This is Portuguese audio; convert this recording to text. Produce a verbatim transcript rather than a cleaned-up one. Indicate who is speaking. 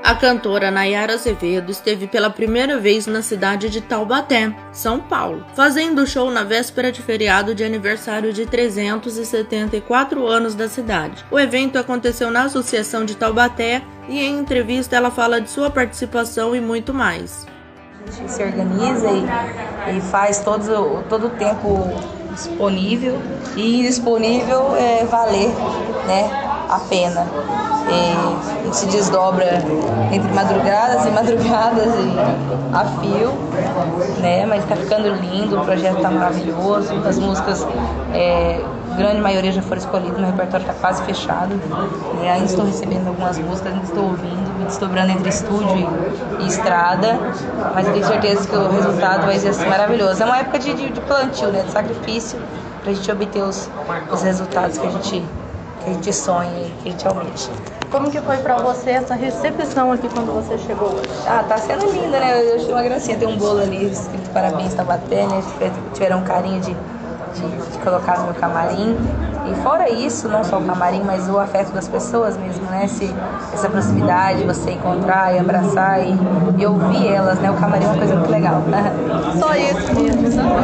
Speaker 1: A cantora Nayara Azevedo esteve pela primeira vez na cidade de Taubaté, São Paulo, fazendo show na véspera de feriado de aniversário de trezentos e setenta e quatro anos da cidade. O evento aconteceu na Associação de Taubaté e em entrevista ela fala de sua participação e muito mais.
Speaker 2: A gente se organiza e, e faz todo, todo o tempo disponível e disponível é valer, né, a pena. E a gente se desdobra entre madrugadas e madrugadas e a fio, né? Mas tá ficando lindo, o projeto tá maravilhoso, as músicas, é, grande maioria já foram escolhidas, meu repertório tá quase fechado, né? Ainda estou recebendo algumas músicas, ainda estou ouvindo, me desdobrando entre estúdio e, e estrada, mas eu tenho certeza que o resultado vai ser assim, maravilhoso. É uma época de, de, de plantio, né? De sacrifício, pra gente obter os, os resultados que a gente que a gente sonha e que a gente almeja.
Speaker 3: Como que foi pra você essa recepção aqui quando você chegou hoje?
Speaker 2: Ah, tá sendo linda, né? Eu achei uma gracinha, tem um bolo ali escrito parabéns Taubaté, né? Tiveram um carinho de, de, de colocar no meu camarim. E fora isso, não só o camarim, mas o afeto das pessoas mesmo, né? Esse, essa proximidade, você encontrar e abraçar e, e ouvir elas, né? O camarim é uma coisa muito legal.
Speaker 3: Só isso mesmo.